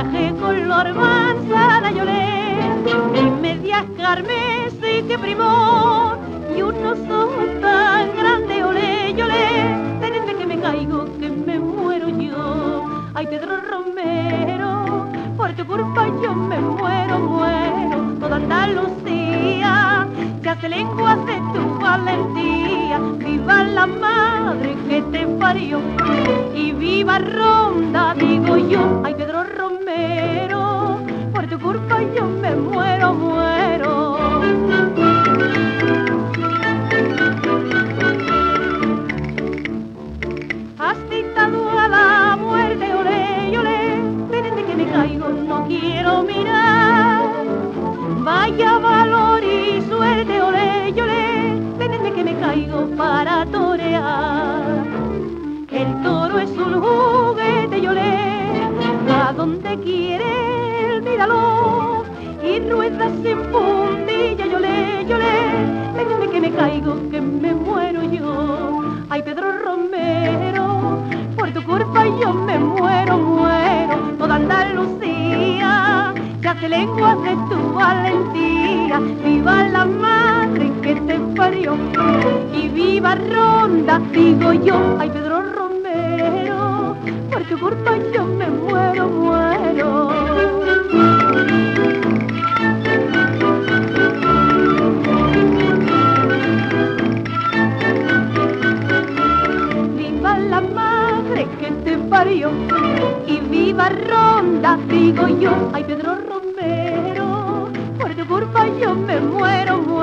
traje color manzana y olé, y medias carmesí que primó, y unos ojos tan grandes, olé, y olé, tenedme que me caigo, que me muero yo. Ay, Pedro Romero, por tu culpa yo me muero, muero. Toda Andalucía se hace lenguas de tu valentía. Viva la madre que te parió y viva Ronda, digo yo. Ay, Pedro Romero, por tu culpa yo me muero, muero. Has dictado a la muerte, olé, olé, tenete que me caigo, no quiero mirar. Vaya valor y suerte, olé, olé, tenete que me caigo para torear. El toro es un juguete, olé, a donde quiere él, míralo, y rueda sin puntilla, olé, olé, tenete que me caigo, que me muero yo. Ay, Pedro Romero, por tu culpa yo me muero, muero. Toda Andalucía se hace lenguas de tu valentía. Viva la madre que te parió y viva Ronda, digo yo. Ay, Pedro Romero, por tu culpa yo me muero, muero. La madre que te parió y viva Ronda, digo yo. Ay, Pedro Romero, por tu culpa yo me muero, muero.